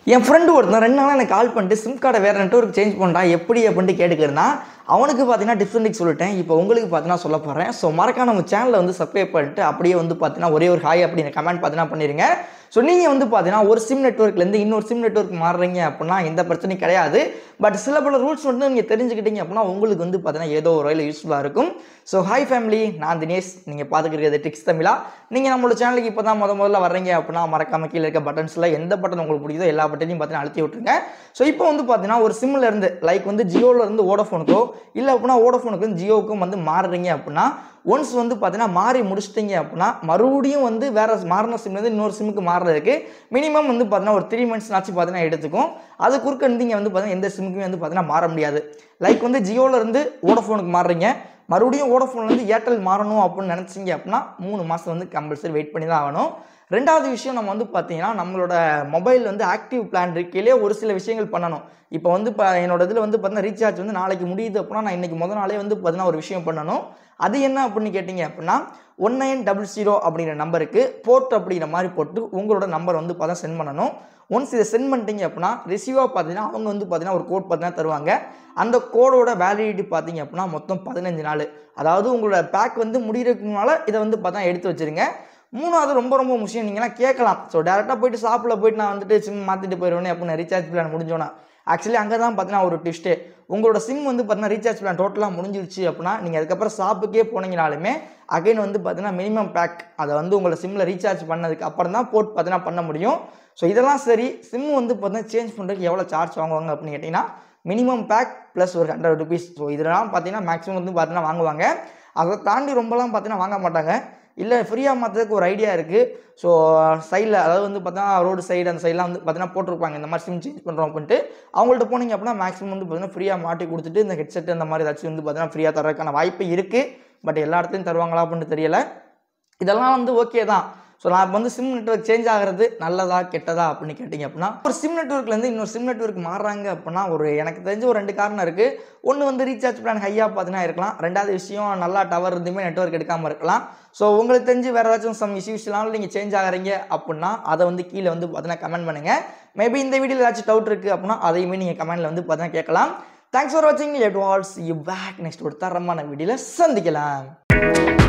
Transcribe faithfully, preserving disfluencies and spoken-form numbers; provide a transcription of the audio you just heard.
என் friend ஒருத்தன் ரெண்டு நாளாக எனக்கு கால் பண்ணிட்டு சிம் கார்டை வேறு நெட்வொர்க் சேஞ்ச் பண்ணுறா எப்படி அப்படின்ட்டு கேட்டுக்கிறேன். அவனுக்கு பார்த்தீங்கன்னா டிஃப்ரெண்ட் சொல்லிட்டேன். இப்போ உங்களுக்கு பார்த்தீங்கன்னா சொல்ல போகிறேன். ஸோ மறக்காம நம்ம சேனலை வந்து சப்ஸ்கிரைப் பண்ணிட்டு அப்படியே வந்து பார்த்தீங்கன்னா ஒரே ஒரு ஹாய் அப்படின்னு கமெண்ட் பார்த்தீங்கன்னா பண்ணிடுங்க. ஸோ நீங்கள் வந்து பார்த்தீங்கன்னா ஒரு சிம் நெட்வொர்க்லேருந்து இன்னொரு சிம் நெட்வொர்க் மாறுறீங்க அப்படின்னா எந்த பிரச்சனையும் கிடையாது. பட் சில பல ரூல்ஸ் வந்து நீங்கள் தெரிஞ்சுக்கிட்டீங்க அப்படின்னா உங்களுக்கு வந்து பார்த்தீங்கன்னா ஏதோ ஒரு வகையில் யூஸ்ஃபுல்லாக இருக்கும். ஸோ ஹாய் ஃபேமிலி, நான் தினேஷ். நீங்கள் பார்த்துக்கிறது ட்ரிக்ஸ் தமிழா. நீங்கள் நம்மளோட சேனலுக்கு இப்போ தான் முத முதல்ல வர்றீங்க அப்படின்னா மறக்காம கீழே இருக்க பட்டன்ஸில் எந்த பட்டன் உங்களுக்கு பிடிக்குதோ எல்லா பட்டனையும் பார்த்தீங்கன்னா அழுத்தி விட்டுருங்க. ஸோ இப்போ வந்து பார்த்தீங்கன்னா ஒரு சிம்மில் இருந்து லைக் வந்து ஜியோவில் இருந்து வோடஃபோனுக்கோ இல்லை அப்படின்னா வோடஃபோனுக்கு வந்து ஜியோவுக்கும் வந்து மாறுறீங்க அப்படின்னா ஒன்ஸ் வந்து பார்த்தீங்கன்னா மாறி முடிச்சிட்டிங்க அப்படின்னா மறுபடியும் வந்து வேறு மாறின சிம்லேருந்து இன்னொரு சிம்முக்கு மாறுறதுக்கு மினிமம் வந்து பார்த்தீங்கன்னா ஒரு த்ரீ மந்த்ஸ் ஆச்சு பார்த்தீங்கன்னா எடுத்துக்கும். அது குறுக்க நீங்கள் வந்து பார்த்தீங்கன்னா எந்த சிம்முக்குமே வந்து பார்த்தீங்கன்னா மாற முடியாது. லைக் வந்து ஜியோவில் இருந்து வோடஃபோனுக்கு மாறுறீங்க, மறுபடியும் வோடஃபோன்லேருந்து ஏர்டெல் மாறணும் அப்படின்னு நினச்சிங்க அப்படின்னா மூணு மாதம் வந்து கம்பல்சரி வெயிட் பண்ணி தான் ஆகணும். ரெண்டாவது விஷயம், நம்ம வந்து பார்த்தீங்கன்னா நம்மளோட மொபைல் வந்து ஆக்டிவ் பிளான் இருக்கையிலே ஒரு சில விஷயங்கள் பண்ணணும். இப்போ வந்து இப்போ என்னோட இதில் வந்து பார்த்தீங்கன்னா ரீசார்ஜ் வந்து நாளைக்கு முடியுது அப்படின்னா நான் இன்றைக்கி முதல் நாளே வந்து பார்த்தீங்கன்னா ஒரு விஷயம் பண்ணணும். அது என்ன அப்படின்னு கேட்டிங்க அப்படின்னா ஒன் நைன் டபுள் ஜீரோ அப்படிங்கிற நம்பருக்கு போர்ட் அப்படிங்கிற மாதிரி போட்டு உங்களோட நம்பர் வந்து பார்த்தா சென்ட் பண்ணணும். ஒன்ஸ் இதை சென்ட் பண்ணிட்டீங்க அப்படின்னா ரிசீவாக பார்த்தீங்கன்னா அவங்க வந்து பார்த்தீங்கன்னா ஒரு கோட் பார்த்தீங்கன்னா தருவாங்க. அந்த கோடோட வேலிடிட்டி பார்த்தீங்க அப்படின்னா மொத்தம் பதினஞ்சு நாள். அதாவது உங்களோட பேக் வந்து முடிகிறதுக்குனால இதை வந்து பார்த்தா எடுத்து வச்சுருங்க. மூணாவது ரொம்ப ரொம்ப முக்கியம், நீங்களாம் கேட்கலாம், ஸோ டேரெக்டாக போயிட்டு ஷாப்பில் போயிட்டு நான் வந்துட்டு சிம் மாற்றிட்டு போயிடுவேன் அப்படின்னு ரீசார்ஜ் பிளான் முடிஞ்சோன்னா ஆக்சுவலி அங்கே தான் பார்த்தீங்கன்னா ஒரு ட்விஸ்ட்டு. உங்களோட சிம் வந்து பார்த்தீங்கன்னா ரீசார்ஜ் பிளான் டோட்டலாக முடிஞ்சிருச்சு அப்படின்னா நீங்கள் அதுக்கப்புறம் ஷாப்புக்கே போனீங்கனாலுமே அகைன் வந்து பார்த்தீங்கன்னா மினிமம் பேக் அதை வந்து உங்களோட சிம்மில் ரீசார்ஜ் பண்ணதுக்கு அப்புறம் தான் போட்டு பார்த்தீங்கன்னா பண்ண முடியும். ஸோ இதெல்லாம் சரி. சிம் வந்து பார்த்தீங்கன்னா சேஞ்ச் பண்ணுறதுக்கு எவ்வளோ சார்ஜ் வாங்குவாங்க அப்படின்னு கேட்டிங்கன்னா மினிமம் பேக் ப்ளஸ் ஒரு ஹண்ட்ரட் ருபீஸ். ஸோ இதெல்லாம் பார்த்தீங்கன்னா மேக்ஸிமம் வந்து பார்த்தீங்கன்னா வாங்குவாங்க. அதை தாண்டி ரொம்பலாம் பார்த்தீங்கன்னா வாங்க மாட்டாங்க. இல்லை ஃப்ரீயாக மாற்றுறதுக்கு ஒரு ஐடியா இருக்குது. ஸோ சைடில் அதாவது வந்து பார்த்தீங்கன்னா ரோடு சைடு அந்த சைடெலாம் வந்து பார்த்தீங்கன்னா போட்டிருப்பாங்க இந்த மாதிரி சிம் சேஞ்ச் பண்ணுறோம் அப்படின்ட்டு. அவங்கள்ட்ட போனீங்க அப்படின்னா மேக்ஸிமம் வந்து பார்த்தீங்கன்னா ஃப்ரீயாக மாட்டி கொடுத்துட்டு இந்த ஹெட்செட் அந்த மாதிரி ஏதாச்சும் வந்து பார்த்தீங்கன்னா ஃப்ரீயாக தரதுக்கான வாய்ப்பு இருக்குது. பட் எல்லா இடத்துலையும் தருவாங்களா அப்படின்னு தெரியல. இதெல்லாம் வந்து ஓகே தான். ஸோ நான் இப்போ வந்து சிம் நெட்வொர்க் சேஞ்ச் ஆகிறது நல்லதா கெட்டதா அப்படின்னு கேட்டிங்க அப்படின்னா ஒரு சிம் நெட்வொர்க்லேருந்து இன்னொரு சிம் நெட்வொர்க் மாறுறாங்க அப்படின்னா ஒரு எனக்கு தெரிஞ்ச ஒரு ரெண்டு காரணம் இருக்குது. ஒன்று வந்து ரீசார்ஜ் பிளான் ஹையாக பார்த்தீங்கன்னா இருக்கலாம். ரெண்டாவது விஷயம் நல்லா டவர் இருந்துமே நெட்வொர்க் எடுக்காமல் இருக்கலாம். ஸோ உங்களுக்கு தெரிஞ்சு வேறு ஏதாச்சும் சம் இஷ்யூஸ்னாலும் நீங்கள் சேஞ்ச் ஆகிறீங்க அப்படின்னா அதை வந்து கீழே வந்து பார்த்தீங்கன்னா கமெண்ட் பண்ணுங்கள். மேபி இந்த வீடியோவில் ஏதாச்சும் டவுட் இருக்குது அப்படின்னா அதையுமே நீங்கள் கமெண்ட்டில் வந்து பார்த்தீங்கன்னா கேட்கலாம். தேங்க்ஸ் ஃபார் வாட்சிங். Let what's you back next ஒரு தரமான வீடியோவில் சந்திக்கலாம்.